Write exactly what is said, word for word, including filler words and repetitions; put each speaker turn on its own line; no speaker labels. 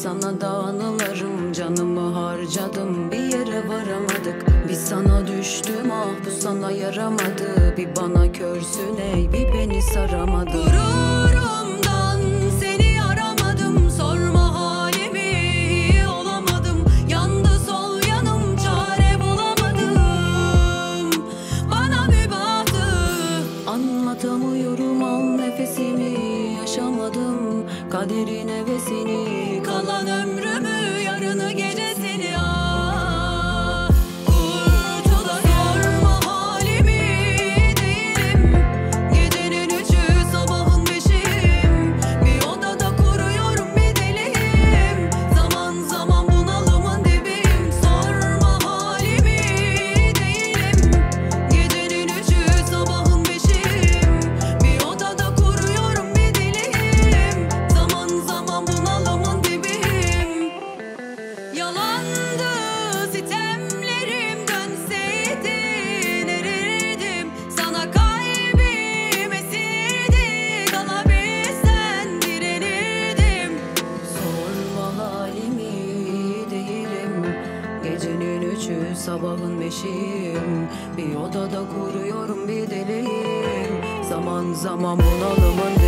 sana da anılarım. Canımı harcadım, bir yere varamadık. Bir sana düştüm, ah bu sana yaramadı. Bir bana körsün ey, bir beni saramadı. Gururumdan seni aramadım, sorma halimi, iyi olamadım. Yandı sol yanım, çare bulamadım. Bana mübahtı anlatamıyorum, al nefesimi. Yaşamadım kaderin hevesini, kalan ömrümü, yarını gecesini. Ah, kurtula sorma halimi, değilim gecenin üçü sabahın beşiyim. Bir odada kuruyorum, bir deliyim. Zaman zaman bunalımın dibiyim. Sorma halimi, değilim gecenin üçü sabahın beşiyim. Bir odada kuruyorum, bir deliyim. Zaman zaman bunalımın dibiyim. Yalandı sitemlerim, dönseydin erirdim. Sana kalbim esirdi, kalabilsen direnirdim. Sorma halimi, değilim gecenin üçü sabahın beşiyim. Bir odada kuruyorum, bir deliyim. Zaman zaman bunalımın